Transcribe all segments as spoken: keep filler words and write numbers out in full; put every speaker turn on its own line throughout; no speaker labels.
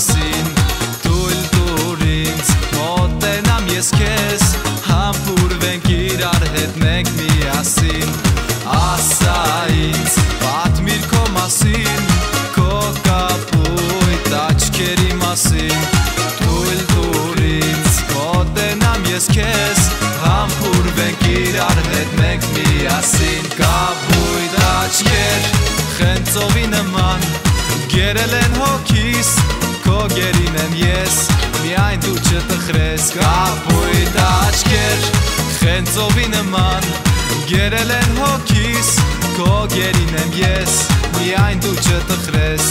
մասին Թույլ տուր ինձ մոտենամ ես քեզ Համբուրվենք իրար հետ մենք միասին Ասա ինձ պատմիր քո մասին Քո կապույտ աչքերի մասին Թույլ տուր ինձ մոտենամ ես քեզ Համբուրվենք իրար հետ մենք միասին Կապույտ աչքեր խենցողի նման Գերել են հոգիս, քո գերին եմ ես Միայն դու չտխրես Կապույտ աչքեր խենցողի նման Գերել են հոգիս, քո գերին եմ ես Միայն դու չտխրես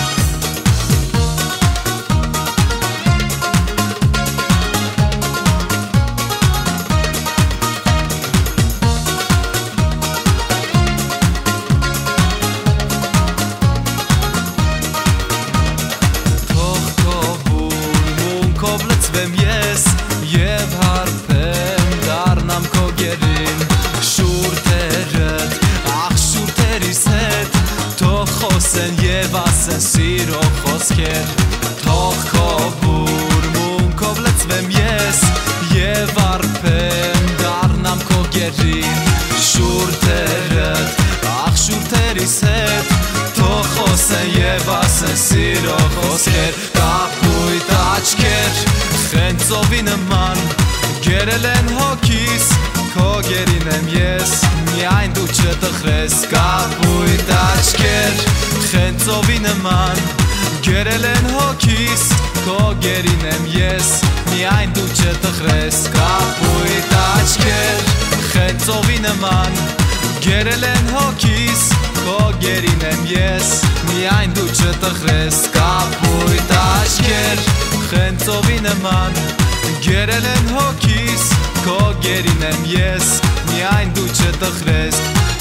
Եվ հարբեմ դարնամ քո գերին Շուրթերդ, ախ շուրթերիս հետ Թող խոսեն և ասեն սիրո խոսքեր Թող քո բուրմունքով լցվեմ ես Եվ հարբեմ դարնամ քո գերին Շուրթերդ, ախ շուրթերիս հետ Թող խոսեն և ասեն սիրո խոսքեր Կապույտ աչքեր Խենցովի նման Գերել են հոգիս Քո գերին եմ ես Միայն դու չտխրես Կապույտ աչքեր Խենցովի նման Գերել են հոգիս Քո գերին եմ ես Միայն դու չտխրես Կապույտ աչքեր Խենցովի նման Գերել են հոգիս Քո գերին եմ ես Միայն դու չտխրես Կապույտ աչքեր Խենցովի նման Գերել են հոգիս Քո գերին եմ ես Միայն դու չտխրես